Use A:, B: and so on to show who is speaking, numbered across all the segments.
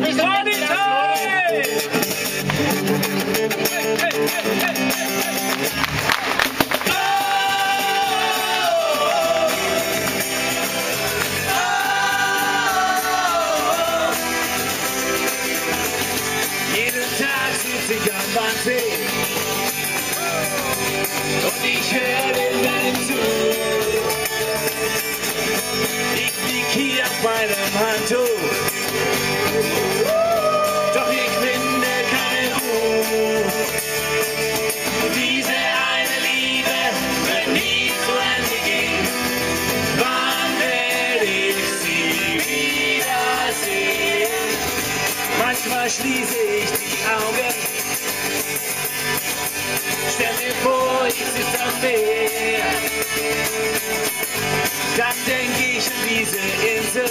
A: Bis dann, die Zeit! Jeden Tag sitze ich am Bahnweg und ich höre den Wellen zu. Ich lieg hier auf meinem Handtuch, doch ich finde keine Ruhe. Diese eine Liebe wird nie zu Ende gehen. Wann werde ich sie wiedersehen? Manchmal schließe ich die Augen, stell mir vor, ich sitze am Meer. Dann denke ich an diese Insel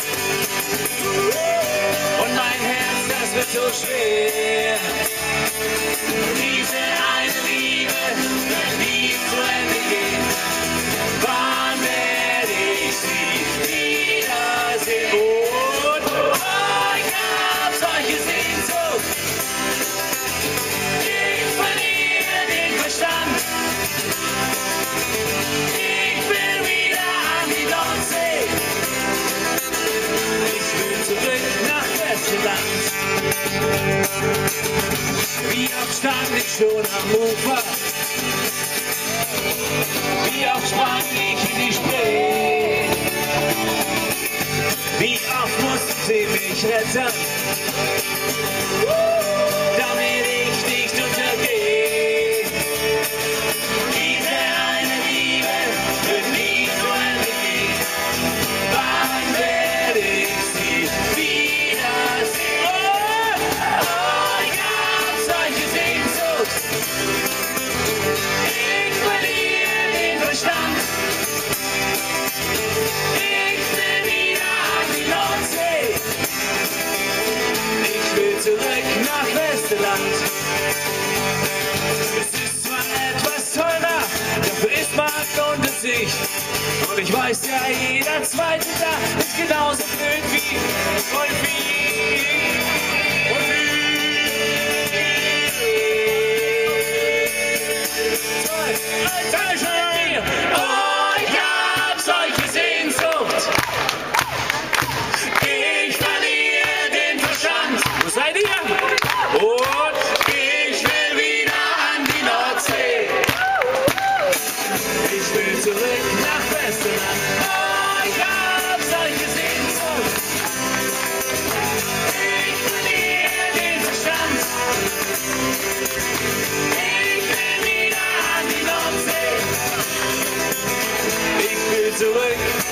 A: und mein Herz, das wird so schwer. Diese eine Liebe wird nie zu Ende gehen. Wann werde ich sie wiedersehen? Und ich hab solche Sehnsucht. Ich verliere den Verstand. Ich will wieder an die Nordsee. Ich will zurück nach Westerland. Wie oft stand ich schon am Ufer? Wie oft sprang ich in die Spree? Wie oft mussten sie mich retten, damit ich nicht untergehe? Diese eine Liebe wird nie zu Ende gehen. Wann werde ich sie wiedersehen? Oh, ich hab solche Sehnsucht. Ich verliere den Verstand. Ich will wieder an die Nordsee. Ich will zurück nach Westerland. Es ist zwar etwas teurer, dafür ist man lohnt es sich. Und ich weiß ja, jeder zweite Tag ist genauso blöd wie und oh, ich hab solche Sehnsucht. Ich verliere den Verstand. Wo seid ihr? Und ich will wieder an die Nordsee. Ich will zurück nach Westerland. Oh, ich hab solche Sehnsucht. Ich verliere den Verstand. Ich will wieder an die Nordsee. Ich will zurück